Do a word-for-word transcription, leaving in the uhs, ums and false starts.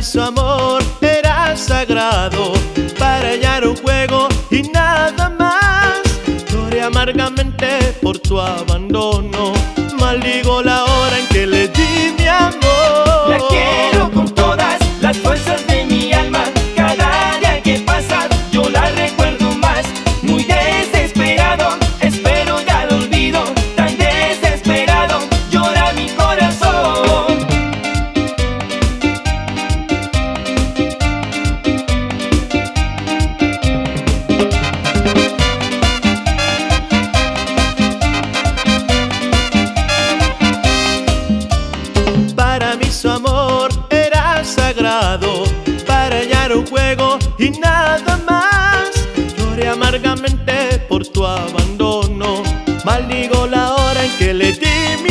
mí su amor era sagrado, para ella era un juego y nada más. Lloré amargamente por tu abandono, maldigo la hora en que le di mi amor. La quiero con todas las fuerzas de mi alma. Cada día que pasa yo la recuerdo más. Muy desesperado, espero ya lo olvido. Tan desesperado, llora mi corazón. Para mí su amor era sagrado, para ella era un juego y nada más. Lloré amargamente por tu abandono, maldigo la hora en que le di mi